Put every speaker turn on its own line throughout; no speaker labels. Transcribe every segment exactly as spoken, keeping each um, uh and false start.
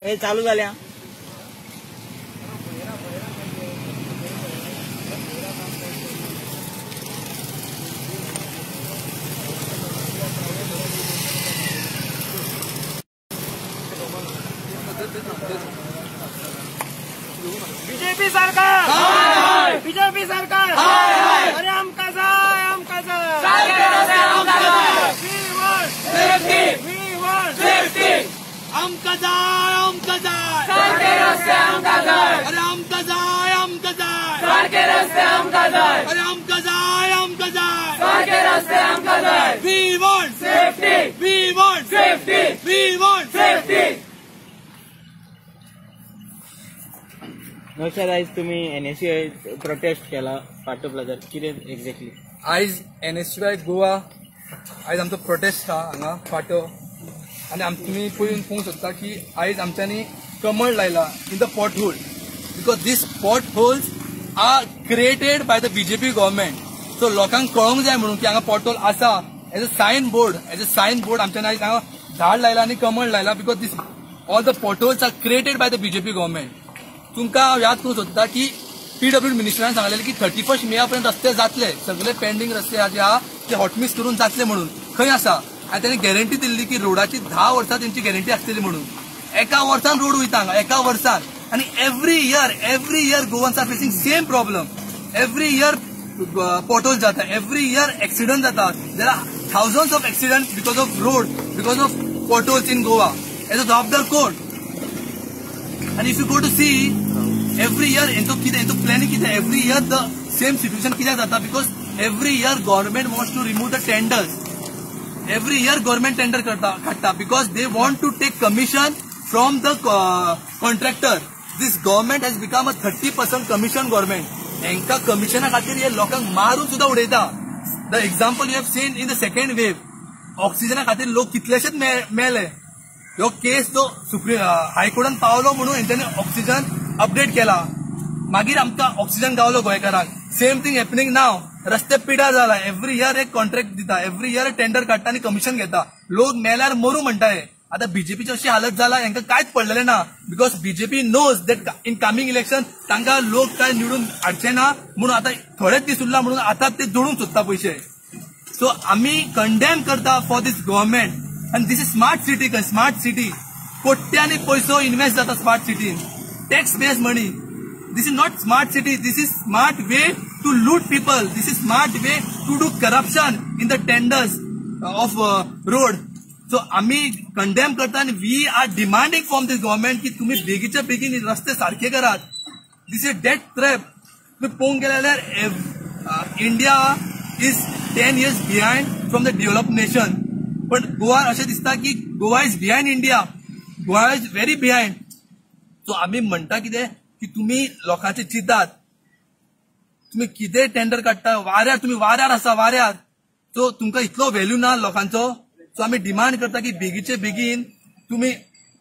हे चालू झाल्या बीजेपी सरकार बीजेपी सरकार अरे आमका जाय आमका जाय आमका जाय आमका जाय सारखे रस्ते आमका जाय अरे आमका जाय आमका जाय सारखे रस्ते आमका जाय अरे आमका जाय आमका जाय सारखे रस्ते आमका जाय we want safety we want safety we want safety. Naushad आयज तुम्ही एनएसयूआय प्रोटेस्ट केला पाटो प्लाझार कितें एक्झॅक्टली?
आयज एनएसयूआय गोवा आयज आमचो प्रोटेस्ट हा हांगा पाटो आनी आम तुमी पळोवन पळोवंक शकता की आयज आमच्यांनी कमळ लायला in the pot hole because this pot holes are created by the BJP government. So लोकांक कळोंक जाय म्हणून की हांगा पॉट होल आसा as a sign board as a sign board आमच्यांनी आयज हांगा झाड लायला आनी कमळ लायला because this all the pot holes are created by the BJP government. तुमकां याद करूंक सोदता की पीडब्ल्यू मिनिस्टरान सांगलेलें की थर्टी फर्स्ट मे पर्यंत रस्ते जातले सगळे पेंडिंग रस्ते जे आहा ते हॉटमिक्स करून जातले म्हणून खंय आसा आनी तांणी गॅरंटी दिल्ली की रोडाची धा वर्सां तेंची गॅरंटी आसतली म्हणून. एका वर्सान रोड वयता हांगा एका वर्सान आनी every year every year Goans are facing same problem. Every year pothole जाता एव्हरी इयर एक्सिडंट जाता. There are thousands of accident because of road because of potholes in Goa. As a जबाबदार कोण? And if you go to see every year, into कितें into planning कितें every year the same situation कित्याक जाता because every year government wants to remove the tenders. Every year government tender करता काडटा because they want to take commission from the uh, contractor. This government has become a thirty percent commission government. हेंका कमिशना खातीर हे लोकांक मारून सुद्धा उडयता. The example you have seen in the second wave, ऑक्सिजना खातीर लोक कितलेशेच मेले. ह्यो केस तो सुप्रीम हायकोर्टान पावलो म्हणून हेंच्यांनी ऑक्सिजन अपडेट केला. मागीर आमकां ऑक्सिजन गावलो गोंयकारांक. Same thing happening now. रस्ते पिड्यार जाला. एव्हरी इयर एक कॉन्ट्रॅक्ट दिता एव्हरी इयर टेंडर काडटा आनी कमिशन घेता. लोक मेल्यार मरू म्हणटा हे. आतां बीजेपीची अशी हालत जाला हेंका कांयच पडलेलें ना because BJP knows that in coming election तांकां लोक काय निवडून हाडचे ना म्हणून आतां थोडेच दीस उरला म्हणून आतां ते जोडूंक सोदता पयशे. सो आमी कंडेम करता for this government. And this is smart city, smart city. कोट्यांनी पैसो इन्वेस्ट जाता स्मार्ट सिटीन. Tax based money. This is not smart city. This is smart way to loot people. This is smart way to do corruption in the tenders of uh, road. So आम्ही condemn करता आणि we are demanding from this government की तुम्ही बेगीच्या बेगीन रस्ते सारखे करात. This is death trap. तुम्ही पळोवंक गेल्यार India is ten years behind from the developed nation. पण गोवा अशें दिसता की Goa is behind India. Goa is very behind. So आम्ही म्हणटा कितें की तुम्ही लोकांचे चिंतात. तुम्ही कितें टेंडर काडटा वाऱ्यार तुम्ही वाऱ्यार आसा वाऱ्यार. सो तुमकां इतलो व्हॅल्यू ना लोकांचो. सो आम्ही डिमांड करता की बेगीचे बेगीन तुम्ही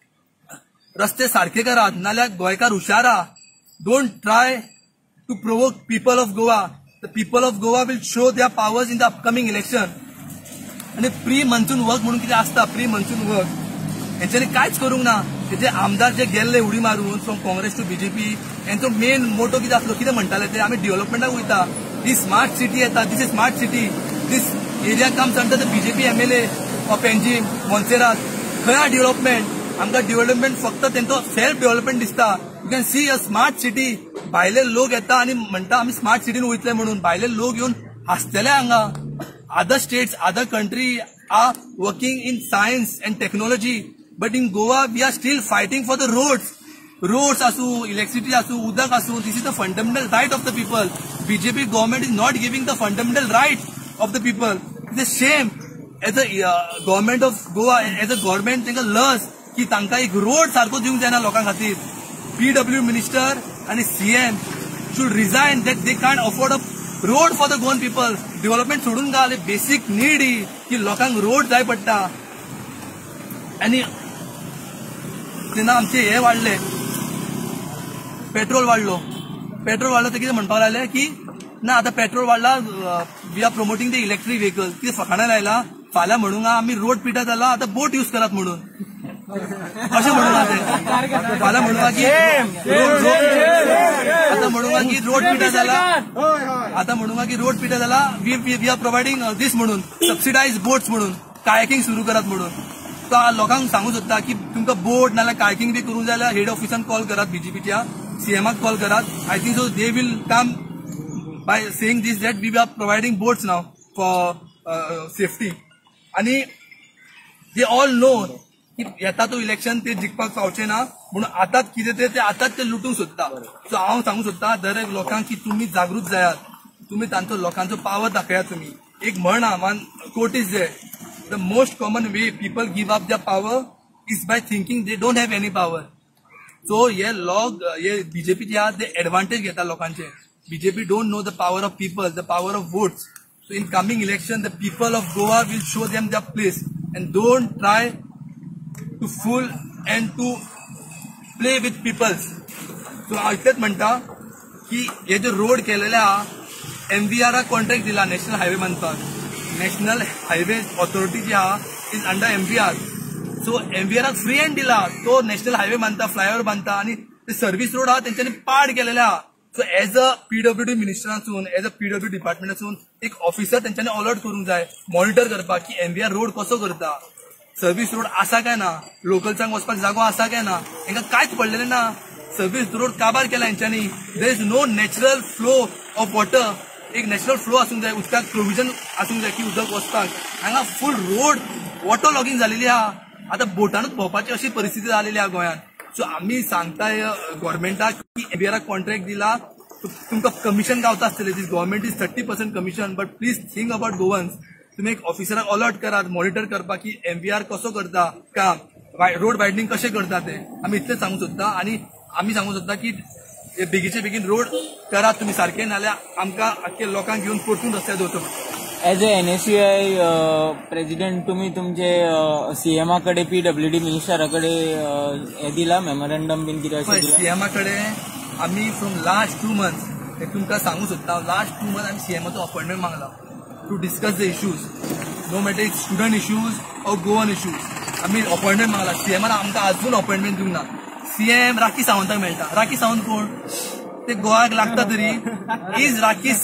रस्ते सारखे करात नाल्यार गोंयकार हुशारा. Don't try to provoke people of Goa. The people of Goa will show their powers in the upcoming election. आणि प्री मनसून वर्क म्हणून कितें आसता प्री मनसून वर्क हेंच्यांनी कांयच करूंक ना. तेजे आमदार जे गेल्ले उडी मारून फ्रॉम काँग्रेस टू बीजेपी हेंचो मेन मोटो कितें आसलो कितें म्हणटाले ते आमी डेव्हलपमेंटाक वयता. ही स्मार्ट सिटी येता. This is smart city. This area comes under the BJP MLA of Panjim Monserrate. खंय आहा डेव्हलपमेंट? आमकां डेव्हलपमेंट फक्त तेंचो सेल्फ डेव्हलपमेंट दिसता. You can see a smart city. भायले लोक येता आनी म्हणटा आमी स्मार्ट सिटीन वयतले म्हणून. भायले लोक येवन हांसतले हांगा. Other states, other country are working in science and technology, but in Goa we are still fighting for the roads. Roads asu, electricity asu, udak asu. This is the fundamental right of the people. B J P government is not giving the fundamental right of the people. It's a shame. As a uh, government of Goa, as a government, तांकां लस की तांकां एक road सारको दिवंक जायना लोकां खातीर. P W minister and C M should resign that they can't afford a road for the Goan people. Development सोडून घाल. बेसिक नीड ही की लोकांक रोड जाय पडटा. आनी तेन्ना आमचे हे वाडले पेट्रोल वाडलो. पेट्रोल वाडलो ते कितें म्हणपाक लागले की ना आतां पेट्रोल वाडला we are promoting the electric vehicle. कितें फकाणां लायला फाल्यां म्हणूंक आमी रोड पिड्यार जाला आतां बोट यूज करात म्हणून. अशें म्हणूंक ते फाल्यां म्हणूंक की आतां म्हणूंक की रोड पिड्यार जाला आतां म्हणूंक की रोड पिड्यार जाला we we are providing this म्हणून सबसिडायज बोट्स म्हणून कायाकिंग सुरू करात म्हणून. तो लोकांक सांगू सोदता की तुमकां बोट नाल्यार कायाकिंग बी करूंक जाय जाल्यार हेड ऑफिसान कॉल करात बीजेपीच्या सीएमाक कॉल करात. I think so they will come by saying this that we are providing boats now for safety. आणि दे ऑल नो की येता तो इलेक्शन ते जिखपाक पावचे ना म्हणून आतांच कितें ते आतांच ते लुटूंक सोदता. सो हांव सांगू सोदता दरेक लोकांक की तुमी जागृत जायात, तुमी तांचो लोकांचो पावर दाखयात. तुमी एक म्हण आहा one quote is there, the most common way people give up the power is by thinking they don't have any power. So हे लोक हे बीजेपी जे आहा ते एडवांटेज घेता लोकांचे. BJP don't know the power of people, the power of votes. So in coming election, the people of Goa will show them their place and don't try to fool and to play with people. So हांव इतलेंच म्हणटा की हे जो road केलेले आहा एमव्हीआराक contract दिला नॅशनल हायवे बांदपाक. नॅशनल हायवे ऑथॉरिटी जी आहा इज अंडर एमव्हीआर. सो एमव्हीआराक फ्री हँड दिला, तो नॅशनल हायवे बांदता, फ्लायओव्हर बांदता आणि ते सर्व्हिस रोड आहा तेंच्यांनी पाड केलेले आहा. So as a PWD minister आसून एज अ पीडब्ल्यू डिपार्टमेंट आसून एक ऑफिसर तेंच्यांनी अलर्ट करूंक जाय, मॉनिटर करपाक की एमव्हीआर रोड कसो करता, सर्व्हिस रोड आसा काय ना, लोकलचांक वचपाक जागो आसा काय ना, हांकां कांयच पडलेलें ना. सर्व्हिस रोड काबार केला हेंच्यांनी. There is no natural flow of water. एक नॅचरल फ्लो आसूंक जाय, उदकाक प्रोविजन आसूंक जाय की उदक वचपाक. हांगा फूल रोड वॉटर लॉगिंग जालेली आहा. आतां बोटानूच भोंवपाची अशी परिस्थिती जालेली आहा गोंयांत. सो आम्ही सांगताय गव्हर्मेंटाक की एमव्हीआराक कॉन्ट्रॅक्ट दिला, तुमकां कमिशन गावता आसतलें. This government is thirty percent commission, but please think about Goans. तुम्ही एक ऑफिसराक अलर्ट करात, मॉनिटर करपाक की एमव्हीआर कसो करता काम, रोड वायडनिंग कशें करता ते आमी इतलेंच सांगूंक सोदता. आनी आमी सांगूंक सोदता की बेगीचे बेगीन रोड करात तुमी सारके, नाल्यार आमकां आख्खे लोकांक घेवन परतून रस्त्यार दवरचो.
एज ए एनएसयूआय प्रेसिडेंट तुम्ही तुमचे सीएमा कडे पीडब्ल्यूडी मिनिस्टरा कडे हे दिला मेमोरंडम बीन कितें अशें दिला?
सीएमा कडे आमी फ्रॉम लास्ट टू मंथ्स ते तुमकां सांगूंक सोदता, लास्ट टू मंथ आमी सीएमाचो अपॉइंटमेंट मागला to discuss the issues, no matter it student issues or Goan issues. आमी अपॉइंटमेंट मागला. सीएमान आमकां आजून अपॉइंटमेंट दिवंक ना. सीएम राखी सावंताक मेळटा. राखी सावंत कोण? ते गोवाक लागता तरी. Is Rakhi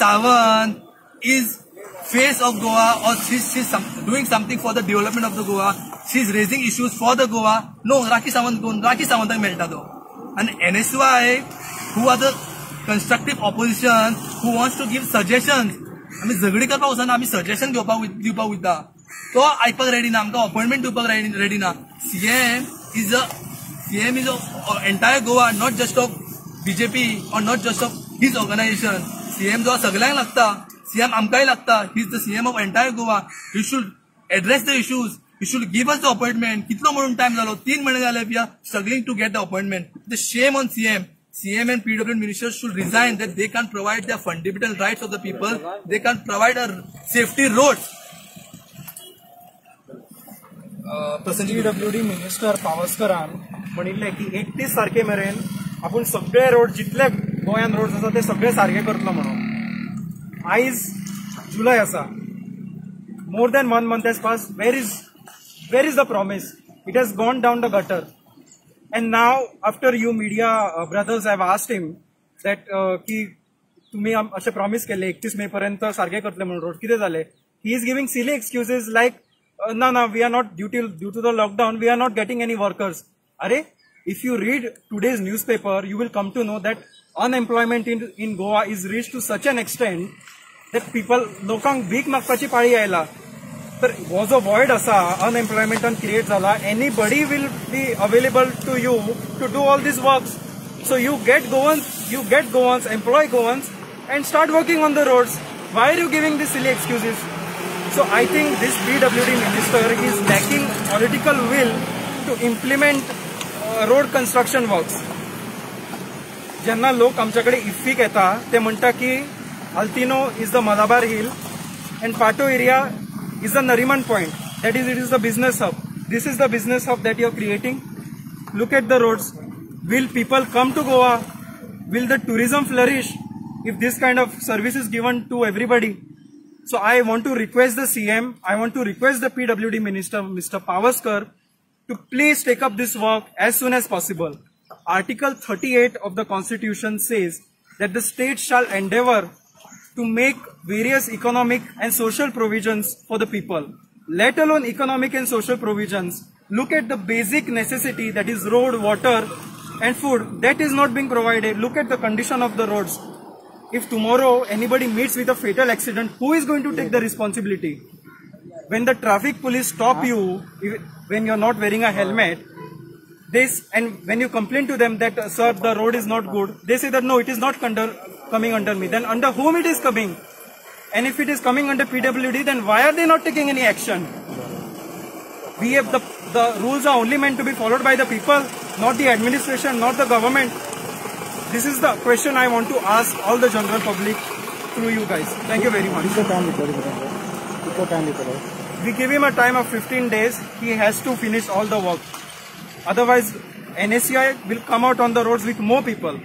Sawant is face of Goa or she's, she's some, doing something for the development of the Goa, she's raising issues for the Goa? No, Rakhi Sawant कोण? Rakhi Sawantak मेळटा तो. And N S U I who are the constructive opposition who wants to give suggestions, आमी झगडी करपाक वचना, आमी suggestion घेवपाक दिवपाक वयता. तो आयकपाक रेडी ना, आमकां अपॉइंटमेंट दिवपाक रेडी ना. CM is a CM is a entire Goa, not just of BJP or not just of his organisation. CM जो सगळ्यांक लागता, सीएम आमकांय लागता. He is the CM of entire Goa. He should address the issues, he should give us the appointment. कितलो म्हणून time जालो? तीन महिने झाले we are struggling to get the appointment. The shame on CM. CM and P W D ministers should resign that they can't provide their fundamental rights of the people. They can't provide a safety roads.
PWD minister पावसकरान म्हणिल्लें की एकतीस तारखे मेरेन आपूण सगळे road जितले गोंयान रोड्स आसा ते सगळे सारखे करतलो म्हणून. आयज जुलय आसा. More than one month has pass. Where is where is the promise? It has gone down the gutter. And now, after you media uh, brothers have asked him that uh, की तुम्ही असे प्रॉमिस केले एकतीस मे पर्यंत सारखे करतले म्हणून road, कितें जाले? He is giving silly excuses like uh, no no we are not due to due to the lockdown we are not getting any workers. अरे, if you read today's newspaper you will come to know that unemployment in in Goa is reached to such an extent that people लोकांक भीक मागपाची पाळी आयला. तर हो जो void असा अनएम्प्लॉयमेंटान क्रिएट जाला, anybody will be available to you to do all this works. So you get Goans, you get Goans, employ Goans and start working on the roads. Why are you giving these silly excuses? So I think this P W D minister is lacking political will to implement uh, road construction works. जेन्ना लोक आमच्याकडे इफ्फीक येता ते म्हणटा की Altinho is the Malabar Hill and Pato area is the Nariman point. That is, it is the business hub. This is the business hub that you are creating. Look at the roads. Will people come to Goa? Will the tourism flourish if this kind of service is given to everybody? So I want to request the C M, I want to request the P W D minister, Mister Pavaskar, to please take up this work as soon as possible. Article thirty-eight of the Constitution says that the state shall endeavor to make various economic and social provisions for the people. Let alone economic and social provisions. Look at the basic necessity, that is road, water and food. That is not being provided. Look at the condition of the roads. If tomorrow anybody meets with a fatal accident, who is going to take the responsibility? When the traffic police stop you, when you are not wearing a helmet, this, and when you complain to them that, uh, sir, the road is not good, they say that no, it is not under, coming under me. Then under whom it is coming? And if it is coming under P W D, then why are they not taking any action? We have the, the rules are only meant to be followed by the people, not the administration, not the government. This is the question I want to ask all the general public through you guys. Thank you very much. We give him a time of fifteen days. He has to finish all the work. Otherwise, N S C I will come out on the roads with more people.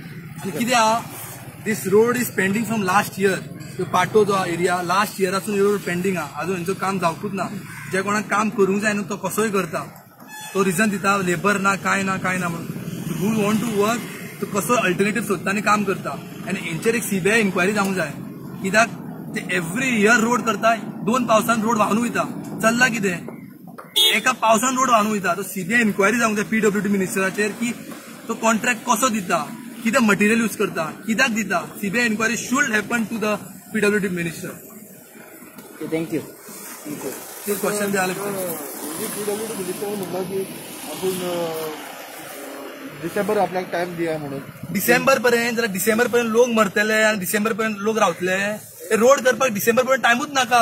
This road is pending from last year. तो पाटो जो area last इयरासून road pending हा अजून हेंचो काम जावकूच ना. जे कोणाक काम करूंक जाय न्हू तो कसोय करता. तो रिजन दिता लेबर ना काय ना काय ना म्हणून. हू वॉन्ट टू वर्क तो कसो अल्टरनेटिव्ह सोदता आनी काम करता. आनी हेंचेर एक सीबीआय इन्क्वायरी जावंक जाय. कित्याक ते एव्हरी इयर रोड करता. दोन पावसान रोड वाहून वयता. चल्ला कितें एका पावसान रोड वाहून वयता. तो सीबीआय इन्क्वायरी जावंक जाय पीडब्ल्यूडी मिनिस्टराचेर की तो कॉन्ट्रॅक्ट कसो दिता, कितें मटेरियल यूज करता, कित्याक दिता. CBI inquiry should happen to the P W D minister.
Okay, thank you.
This question they are like.
PWD minister म्हणला की आपण डिसेंबर आपल्याक टाइम दिया म्हणून.
डिसेंबर पर्यंत जाल्यार डिसेंबर पर्यंत लोक मरतले आनी डिसेंबर पर्यंत लोक रावतले. रोड करपाक डिसेंबर पर्यंत टायमूच नाका.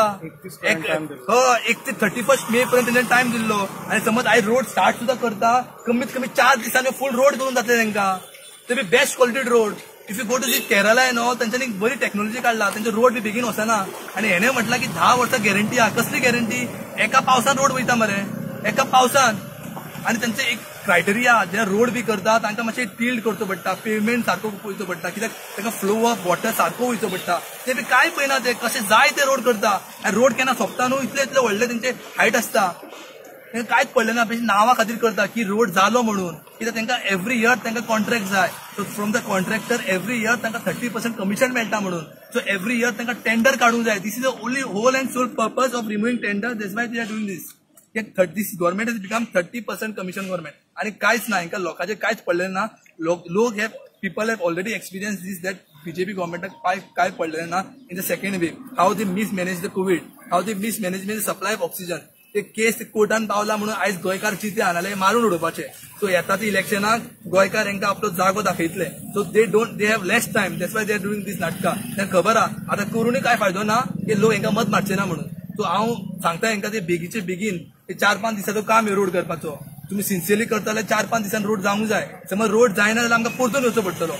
एक ते थर्टी फर्स्ट मे पर्यंत तेंच्यानी टायम दिल्लो. आनी समज आयज रोड स्टार्ट सुद्धा करता कमीत कमी चार दिसांनी फुल रोड करून जातले तेंकां. ते be best quality road. If you go to the Kerala no तेंच्यांनी बरी टेक्नॉलॉजी काढला. तेंचे रोड बी बेगीन वचना. आनी हेणे म्हटला की धा वर्सां गॅरंटी आहा. कसली गॅरंटी? एका पावसान रोड वयता मरे, एका पावसान. आनी तेंचे एक क्रायटेरिया जे रोड बी करता तांकां मातशें टिल्ड करचो पडटा, पेवमेंट सारको वयचो पडटा, कित्याक तांकां फ्लो ऑफ वॉटर सारको वयचो पडटा. ते बी कांय पळयना. ते कशें जाय ते रोड करता. आनी रोड केन्ना सोंपता न्हू इतले इतले व्हडले तेंचे हायट आसता. तांकां कांयच पडलें ना. नांवा खातीर करता की रोड जालो म्हणून. कित्याक तांकां एव्हरी इयर तांकां कॉन्ट्रॅक्ट जाय. So from the contractor every year तांकां थर्टी पर्सेंट कमिशन मेळटा म्हणून. सो एव्हरी इयर तांकां टेंडर काडूंक जाय. This is the only whole and sole purpose of removing tender. That's why they are doing this. This government has become thirty percent commission government. आनी कांयच ना. हांकां लोकांचें कांयच पडलें ना. लोक लोक have people have already experience this that BJP गव्हर्मेंटाक काय काय पडलें ना in the second wave. How they mismanage the covid, how they mismanage the supply of oxygen. ते केस कोर्टान पावला म्हणून आयज गोंयकार चिते आनाले मारून उडोवपाचे. सो येता ती इलेक्शनाक गोंयकार हांकां आपलो जागो दाखयतले. So they don't they have less time. That's why they are doing this नाटकां. तांकां खबर आहा आतां करूनय काय फायदो ना की लोक हांकां मत मारचे ना म्हणून. सो हांव सांगता हांकां ते बेगीचे बेगीन ते चार पांच दिसाचो काम हे रोड करपाचो. तुमी सिन्सियरली करता जाल्यार चार पांच दिसान रोड जावंक जाय. समज रोड जायना जाल्यार आमकां परतून येवचो पडटलो.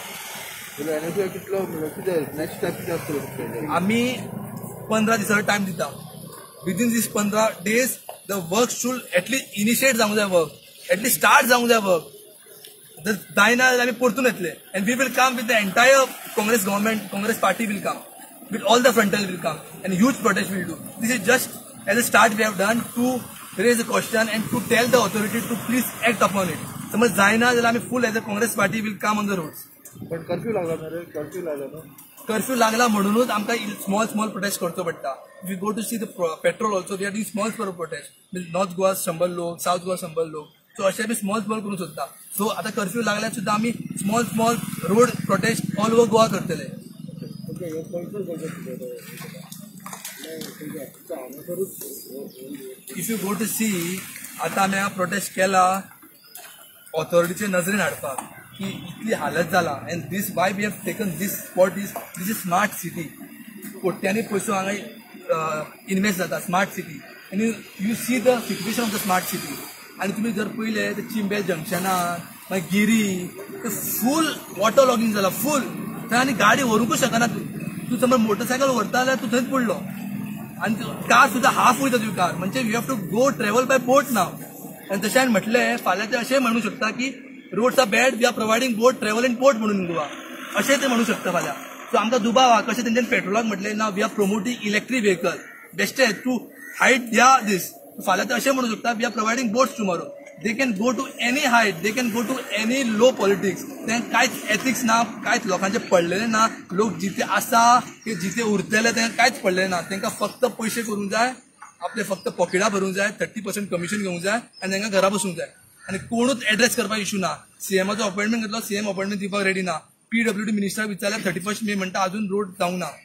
कितलो कितें नेक्स्ट स्टेप कितें आसतलो?
आमी पंदरा दिसाचो टायम दिता. विदिन दीस पंदरा days the work should at least initiate जावंक जाय. वर्क एटलीस्ट स्टार्ट जावंक जाय. वर्क जर जायना जाल्यार आमी परतून येतले. And we will come with the entire Congress government, Congress party will come with all the frontal will come and huge protest will do. This is just as a start we have done to raise a question and to tell the authority to please act upon it. समज जायना जाल्यार आमी full as a Congress party will come on the roads.
पण curfew लागला मरे, curfew लागला न्हू.
Curfew लागला म्हणूनच आमकां स्मॉल स्मॉल प्रोटेस्ट करचो पडटा. If you go to see the petrol also we are doing small small protest. North Goa शंबर लोक, साऊथ गोवा शंबर लोक. सो अशें बी स्मॉल स्मॉल करूंक सोदता. सो आतां कर्फ्यू लागल्यार सुद्दां आमी small small road protest all over Goa करतले. If you go to see आतां आमी हांगा प्रोटेस्ट केला ऑथॉरिटीचे नजरेन हाडपाक की इतली हालत जाला. And this why we have taken this spot is this is smart city. कोट्यांनी पयसो हांगा इन्वेस्ट जाता smart city. And you you see the situation of the smart city. आनी तुमी जर पळयले ते चिंबे जंक्शनार मागीर गिरी ते फूल वॉटर लॉगिंग जाला फूल. थंय आनी गाडी व्हरूंकूच शकना. तूं तूं समज मोटरसायकल व्हरता जाल्यार तूं थंयच पडलो. आनी कार सुद्दां हाफ वयता तुजी कार. म्हणजे you have to go travel by boat now. आनी तशें हांवें म्हटलें फाल्यां ते अशें म्हणूंक शकता की roads are bad, we are providing boat travel in port म्हणून गोवा. अशें ते म्हणूंक शकता फाल्यां. सो आमकां दुबाव आहा. कशें तेंच्यांनी पेट्रोलाक म्हटलें ना we are promoting electric vehicle बेश्टे टू हायट द्या दीस. फाल्यां ते अशें म्हणूंक शकता we are providing boats tomorrow. They can go to any height, they can go to any low politics. तांकां कांयच एथिक्स ना, कांयच लोकांचे पडलेले ना. लोक जिथे आसा की जिथे उरतले तांकां कांयच पडलेले ना. तांकां फक्त पयशे करूंक जाय, आपले फक्त पॉकेटां भरूंक जाय, थर्टी पर्सेंट कमिशन घेवंक जाय आनी तांकां घरा बसूंक जाय. आनी कोणूच एड्रेस करपाक इश्यू ना. सीएमाचो अपॉइंटमेंट घेतलो, सीएम अपॉइंटमेंट दिवपाक रेडी ना. पीडब्ल्यूडी मिनिस्टर विचारल्यार थर्टी फर्स्ट मे म्हणटा अजून रोड जावंक ना.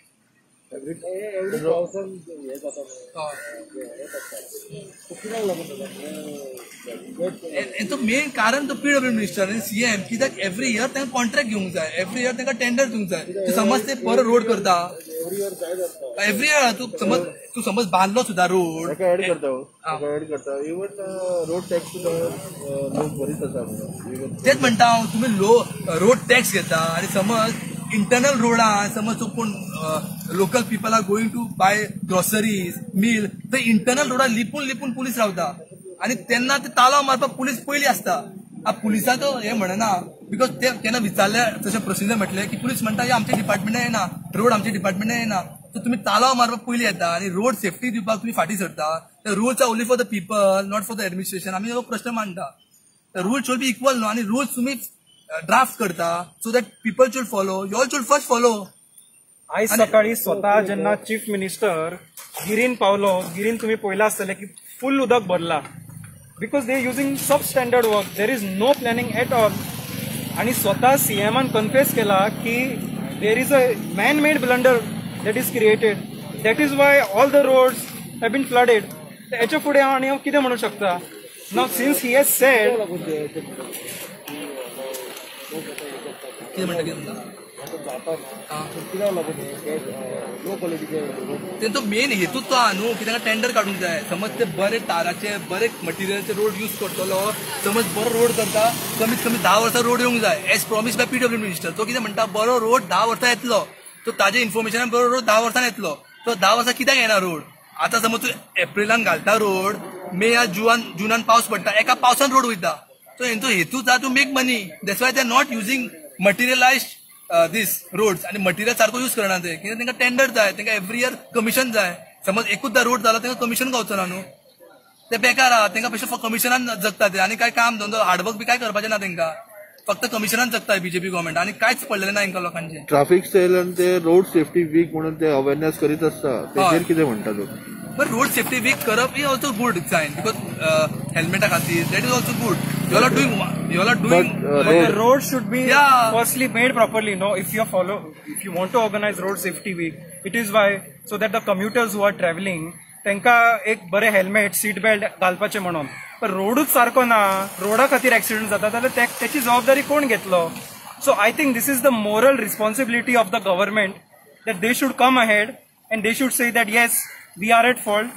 हेचो मेन कारण तो पीडब्ल्यू मिनिस्टर आनी सीएम, कित्याक एवरी इयर तांकां कॉन्ट्रॅक्ट घेवंक जाय, एवरी इयर तांकां टेंडर दिवंक जाय. समज ते पर रोड करता एवरी इयर, तू समज तू समज बांदलो सुद्धा रोड
एड करता एड करता इवन रोड टॅक्स सुद्धा लोक भरीत आसा.
तेच म्हणटा हांव, तुमी लो रोड टॅक्स घेता आनी समज इंटरनल रोडान समज तो कोण local people are going to buy groceries meal, तर इंटरनल रोडार लिपून लिपून पुलीस रावता आनी तेन्ना ते तालाव मारपाक पुलीस पयली आसता. पुलिसाचो हे म्हणना, बिकॉज ते केन्ना विचारले तशें प्रोसिजर म्हटलें की पुलीस म्हणटा हे आमच्या डिपार्टमेंटान येना, रोड आमच्या डिपार्टमेंटान येना. सो तुमी तालाव मारपाक पयली येता आनी रोड सेफ्टी दिवपाक तुमी फाटीं सरता. The rules are only for the people, not for the administration. आमी हो प्रश्न मांडटा. The rule should be equal न्हू, आनी रुल्स तुमी ड्राफ्ट करता so that people should follow, you all should first follow.
आयज सकाळी स्वतः जेन्ना चीफ मिनिस्टर गिरीन पावलो, गिरीन तुम्ही पळयला आसतलें की फुल उदक भरला, because they using sub standard work, there is no planning at all. आणि स्वतः सीएमान कन्फेस केला की there is a man made blunder that is created, that is why all the roads have been flooded. हेच्या फुडें हांव आनी हांव कितें म्हणूंक शकता. Now since he has said
तेंचो मेन हेतूच तो आहा न्हू की तांकां टेंडर काडूंक जाय. समज ते बरे ताराचे बरे मटिरियलचे रोड यूज करतलो, समज बरो रोड करता, कमीत कमी धा वर्सां रोड येवंक जाय as promise by PW minister. तो कितें म्हणटा, बरो रोड धा वर्सां येतलो, तो ताजे इन्फॉर्मेशनान बरो रोड धा वर्सान येतलो. तो धा वर्सां कित्याक येना रोड. आतां समज तूं एप्रिलान घालता रोड, मे या जुवान जुनान पावस पडटा, एका पावसान रोड वयता. सो हेंचो हेतूच आहा to make money. That's why they are not using materialized these roads. आणि मटिरियल सारको यूज करना ते, कित्याक तांकां टेंडर जाय, तांकां एवरी इयर कमिशन जाय. समज एकूचदा रोड जालो तांकां कमिशन गावचो ना न्हू, ते बेकार आहा. तांकां बेश्टे कमिशनान जगता ते, आनी काय काम धंदो हार्डवर्क बी काय करपाचें ना तांकां, फक्त कमिशनान जगता बीजेपी गव्हर्मेंट, आनी कांयच पडलेलें ना तांकां लोकांचे.
ट्राफिक सेल आनी ते रोड सेफ्टी वीक म्हणून ते अवेअरनेस करीत आसता, तेचेर कितें म्हणटा लोक.
बट रोड सेफ्टी वीक करप ही ऑल्सो गुड सायन, बिकॉज हेल्मेटा खातीर that is also good. You are doing you are doing
But the road should be
Yeah.
firstly made properly. No, if you follow, if you want to organize road safety week, it is why so that the commuters who are traveling, त्यांका एक बरे helmet seat belt घालपाचे म्हणून. पण रोडूच सारको ना, रोडा खातीर एक्सिडेंट जाता जाल्यार त्याची जबाबदारी कोण घेतलो. So I think this is the moral responsibility of the government that they should come ahead and they should say that yes we are at fault,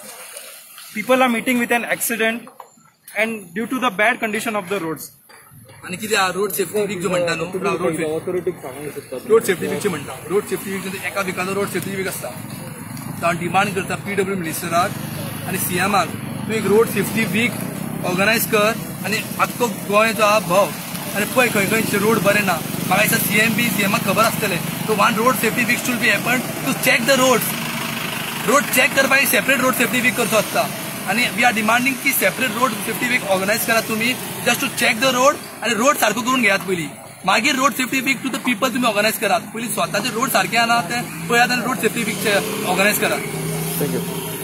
people are meeting with an accident and due to the bad condition of the roads.
आणि कितें road safety weak जो म्हणटा न्हू, road road safety वीकचे म्हणटा, road safety weak एका विकाचो road safety weak आसता. हांव demand करता पीडब्ल्यू मिनिस्टराक आनी सीएमाक, तूं एक रोड सेफ्टी वीक ऑर्गनायज कर आनी आख्खो गोंयचो आहा भोव आनी पळय खंय खंय रोड बरे ना. म्हाका दिसता सीएम बी सीएमाक खबर आसतलें. So one road safety week should be happen to check the roads. Road check करपाक एक सेपरेट रोड सेफ्टी वीक करचो आसता. आणि वी आर डिमांडिंग की separate road safety week organise करा तुम्ही, just to check the road आणि road सारको करून घेयात पयली, मागीर road safety week to the people तुम्ही ऑर्गनायज करात. पयली स्वतःचे रोड सारखे आना ते पळयात आनी रोड सेफ्टी वीक ऑर्गनायज करा.
थँक्यू.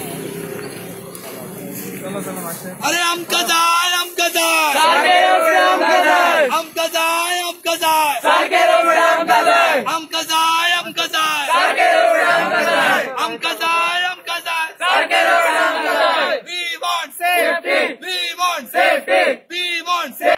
अरे आमकां जाय आमकां जाय आमकां जाय आमकां जाय आमकां जाय आमकां जाय आमकां जाय आमकां जाय आमकां जाय. We want safety. We want safety. We want safety.